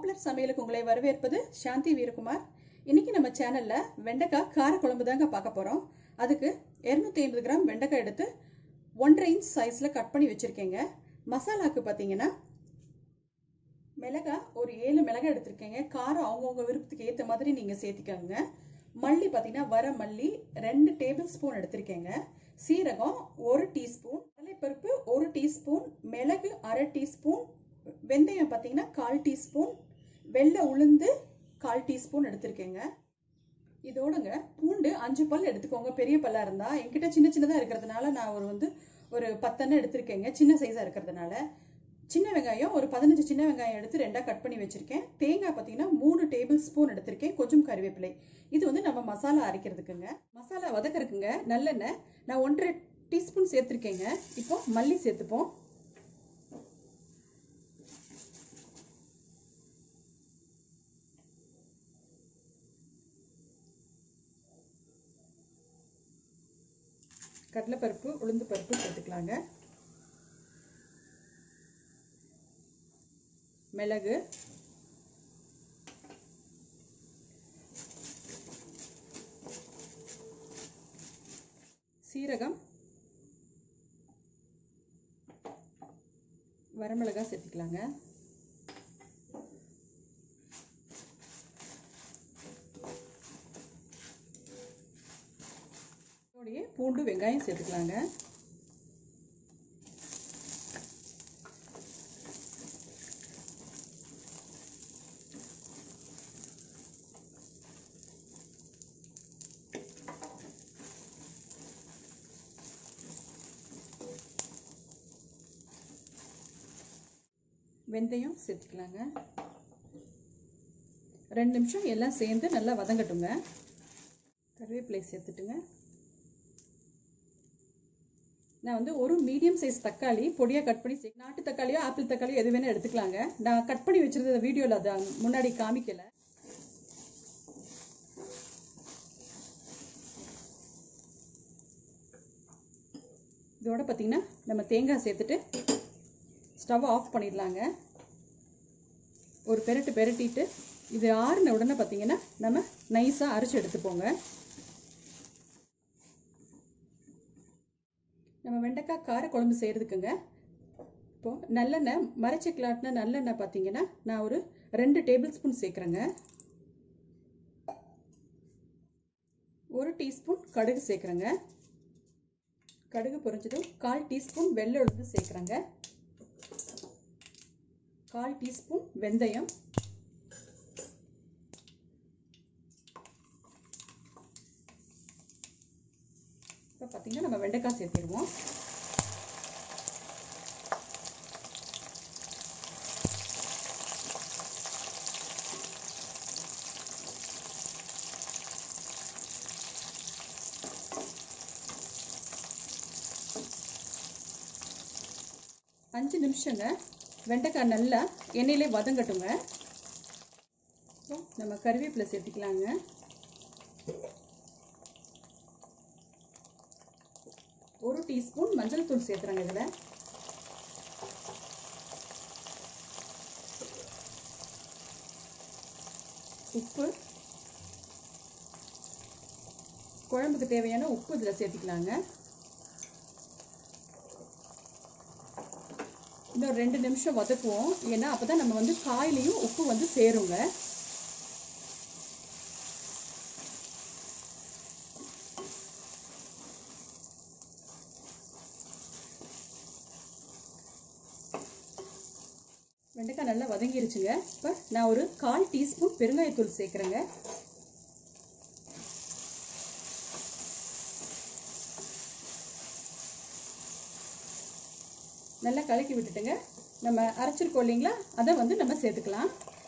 Popular சமையலுக்கு உங்களை வரவேற்பது சாந்தி வீரகுமார். இன்னைக்கு நம்ம சேனல்ல வெண்டைக்காய் கார குழம்பு தாங்க பார்க்க போறோம். அதுக்கு 250 கிராம் வெண்டைக்காய் எடுத்து 1.5 இன்ச் சைஸ்ல கட் பண்ணி வச்சிருக்கேங்க. மசாலாக்கு பார்த்தீங்கன்னா மிளகாய் ஒரு 7 மிளகாய் எடுத்திருக்கேங்க. காரம் அவங்கவுங்க விருப்பத்துக்கு ஏற்ற மாதிரி நீங்க சேர்த்துக்கோங்க. மல்லி பார்த்தீங்கன்னா வர மல்லி 2 டேபிள் ஸ்பூன் எடுத்திருக்கேங்க. சீரகம் 1 டீஸ்பூன், கடலைப்பருப்பு 1 டீஸ்பூன், மிளகு 1/2 டீஸ்பூன், வெந்தயம் பார்த்தீங்கன்னா 1/4 டீஸ்பூன், வெள்ளை உளுந்து 1/4 டீஸ்பூன் எடுத்திருக்கேங்க. இதோடுங்க பூண்டு 5 பல் எடுத்துக்கோங்க. பெரிய பல்லா இருந்தா, என்கிட்ட சின்ன சின்னதாக இருக்கிறதுனால நான் ஒரு 10 எடுத்திருக்கேங்க. சின்ன சைஸாக இருக்கிறதுனால. சின்ன வெங்காயம் ஒரு 15 சின்ன வெங்காயம் எடுத்து 2 கட் பண்ணி வச்சிருக்கேன். தேங்காய் பார்த்தீங்கன்னா 3 டேபிள் ஸ்பூன் எடுத்திருக்கேன். கொஞ்சம் கருவேப்பிலை. இது நம்ம மசாலா அரைக்கிறதுக்குங்க. மசாலா வதக்கிறதுக்குங்க நல்லெண்ணெய் நான் 1.5 டீஸ்பூன் சேர்த்துருக்கேங்க. இப்போ மல்லி சேர்த்துப்போம். கடலைப்பருப்பு உளுந்து பருப்பு சேர்த்துக்கலாங்க. மிளகு, சீரகம், வரமிளகாய் சேர்த்துக்கலாங்க. பூண்டு வெங்காயம் சேர்த்துக்கலாங்க. வெந்தயம் சேர்த்துக்கலாங்க. 2 நிமிஷம் எல்லாம் சேர்ந்து நல்லா வதங்கட்டுங்க. கருவேப்பிலை சேர்த்துட்டுங்க. நான் ஒரு மீடியம் சைஸ் தக்காளி பொடியாக கட் பண்ணி நாட்டு தக்காளியோ ஆப்பிள் தக்காளியோ எது வேணால் எடுத்துக்கலாங்க. நான் கட் பண்ணி வச்சிருந்த வீடியோவில் அதை முன்னாடி காமிக்கலை. இதோட பார்த்தீங்கன்னா நம்ம தேங்காய் சேர்த்துட்டு ஸ்டவ் ஆஃப் பண்ணிடலாங்க. ஒரு பெரட்டிட்டு இது ஆறுன உடனே பார்த்தீங்கன்னா நம்ம நைஸாக அரைச்சி எடுத்துப்போங்க. நம்ம வெண்டைக்காய் கார குழம்பு செய்கிறதுக்குங்க இப்போது நல்லெண்ணெய் மறைச்சி கிளாட்டின நல்லெண்ணெய் பார்த்தீங்கன்னா நான் ஒரு 2 டேபிள் ஸ்பூன் சேர்க்குறேங்க. 1 டீஸ்பூன் கடுகு சேர்க்குறேங்க. கடுகு பொரிஞ்சதும் 1/4 டீஸ்பூன் வெள்ளை உளுந்து சேர்க்குறேங்க. 1/4 டீஸ்பூன் வெந்தயம், இப்போ பார்த்தீங்கன்னா நம்ம வெண்டைக்காய் சேர்த்துருவோம். அஞ்சு நிமிஷங்க வெண்டைக்காய் நல்லா எண்ணெயிலே வதங்கட்டுங்க. நம்ம கருவேப்பிலை சேர்த்துக்கலாங்க. ஒரு டீஸ்பூன் மஞ்சள் தூள் சேர்த்துறாங்க. இதில் உப்பு, குழம்புக்கு தேவையான உப்பு இதில் சேர்த்துக்கலாங்க. இன்னும் 2 நிமிஷம் வதக்குவோம். ஏன்னா அப்பதான் நம்ம காயிலையும் உப்பு சேருங்க. வெண்டைக்காய் நல்லா வதங்கிருச்சுங்க. இப்போ நான் ஒரு 1/4 டீஸ்பூன் பெருங்காயத்தூள் சேர்க்குறேங்க. நல்லா கலக்கி விட்டுட்டுங்க. நம்ம அரைச்சிருக்கோம் இல்லைங்களா, அதை நம்ம சேர்த்துக்கலாம்.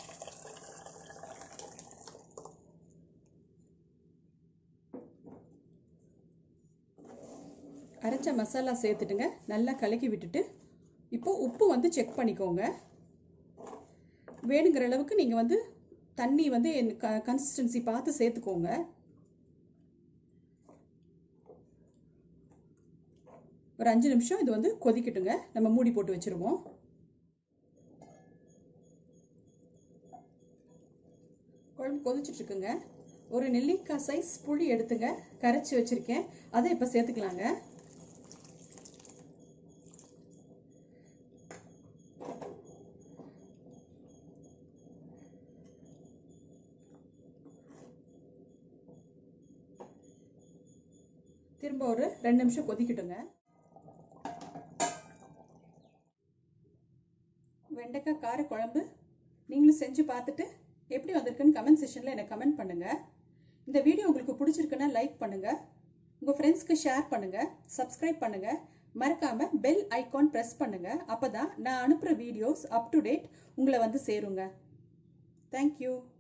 அரைச்ச மசாலா சேர்த்துட்டுங்க. நல்லா கலக்கி விட்டுட்டு இப்போ உப்பு செக் பண்ணிக்கோங்க. வேணுங்கிற அளவுக்கு நீங்கள் தண்ணி கன்சிஸ்டன்சி பார்த்து சேர்த்துக்கோங்க. ஒரு 5 நிமிஷம் இது கொதிக்கட்டுங்க. நம்ம மூடி போட்டு வச்சிருவோம். கொதிச்சுட்டு இருக்குங்க. ஒரு நெல்லிக்காய் சைஸ் புளி எடுத்துங்க, கரைச்சி வச்சிருக்கேன். அதை இப்போ சேர்த்துக்கலாங்க. திரும்ப ஒரு 2 நிமிஷம் கொதிக்கட்டுங்க. வெண்டைக்காய் கார குழம்பு நீங்களும் செஞ்சு பார்த்துட்டு எப்படி வந்திருக்குன்னு கமெண்ட் செக்ஷனில் எனக்கு கமெண்ட் பண்ணுங்கள். இந்த வீடியோ உங்களுக்கு பிடிச்சிருக்குன்னா லைக் பண்ணுங்கள், உங்கள் ஃப்ரெண்ட்ஸ்க்கு ஷேர் பண்ணுங்கள், சப்ஸ்கிரைப் பண்ணுங்கள், மறக்காமல் பெல் ஐக்கான் ப்ரெஸ் பண்ணுங்கள். அப்போ தான் நான் அனுப்புகிற வீடியோஸ் அப் டு டேட் உங்களை வந்து சேருங்க. தேங்க்யூ.